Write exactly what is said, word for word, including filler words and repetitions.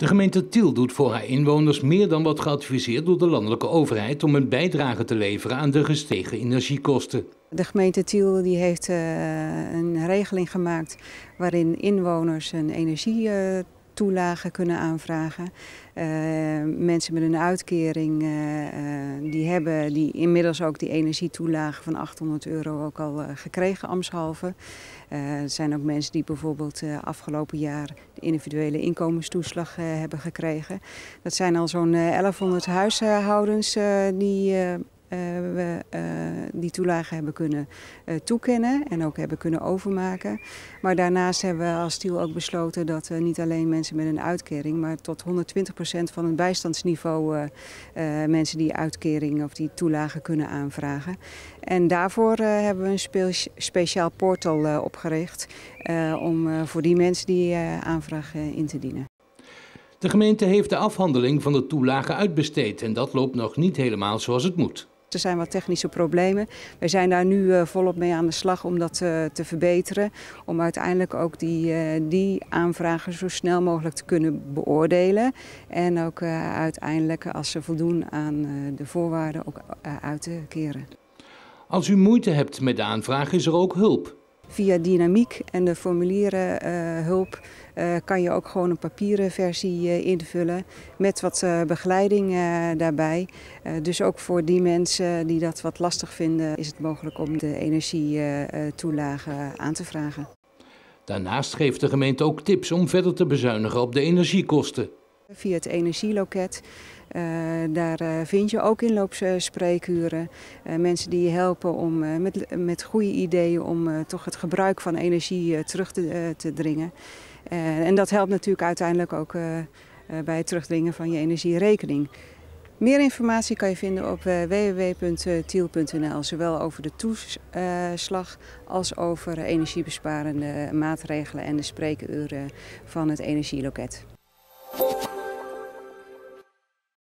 De gemeente Tiel doet voor haar inwoners meer dan wat geadviseerd door de landelijke overheid om een bijdrage te leveren aan de gestegen energiekosten. De gemeente Tiel die heeft uh, een regeling gemaakt waarin inwoners een energietoelage kunnen aanvragen. Uh, mensen met een uitkering uh, uh, die hebben die inmiddels ook die energietoelage van achthonderd euro ook al uh, gekregen ambtshalve. Uh, er zijn ook mensen die bijvoorbeeld uh, afgelopen jaar de individuele inkomenstoeslag uh, hebben gekregen. Dat zijn al zo'n uh, elfhonderd huishoudens uh, die uh, Uh, we uh, die toelage hebben kunnen uh, toekennen en ook hebben kunnen overmaken. Maar daarnaast hebben we als Tiel ook besloten dat uh, niet alleen mensen met een uitkering, maar tot honderdtwintig procent van het bijstandsniveau uh, uh, mensen die uitkering of die toelage kunnen aanvragen. En daarvoor uh, hebben we een spe speciaal portal uh, opgericht uh, om uh, voor die mensen die uh, aanvraag uh, in te dienen. De gemeente heeft de afhandeling van de toelage uitbesteed en dat loopt nog niet helemaal zoals het moet. Er zijn wat technische problemen. Wij zijn daar nu uh, volop mee aan de slag om dat uh, te verbeteren. Om uiteindelijk ook die, uh, die aanvragen zo snel mogelijk te kunnen beoordelen. En ook uh, uiteindelijk, als ze voldoen aan uh, de voorwaarden, ook uh, uit te keren. Als u moeite hebt met de aanvraag, is er ook hulp. Via Dynamiek en de formulieren uh, hulp uh, kan je ook gewoon een papieren versie uh, invullen met wat uh, begeleiding uh, daarbij. Uh, dus ook voor die mensen die dat wat lastig vinden is het mogelijk om de energietoelage uh, aan te vragen. Daarnaast geeft de gemeente ook tips om verder te bezuinigen op de energiekosten. Via het energieloket. Uh, daar uh, vind je ook inloopspreekuren. Uh, mensen die je helpen om, uh, met, met goede ideeën om uh, toch het gebruik van energie uh, terug te, uh, te dringen. Uh, en dat helpt natuurlijk uiteindelijk ook uh, uh, bij het terugdringen van je energierekening. Meer informatie kan je vinden op uh, w w w punt tiel punt n l, zowel over de toeslag als over energiebesparende maatregelen en de spreekuren van het energieloket.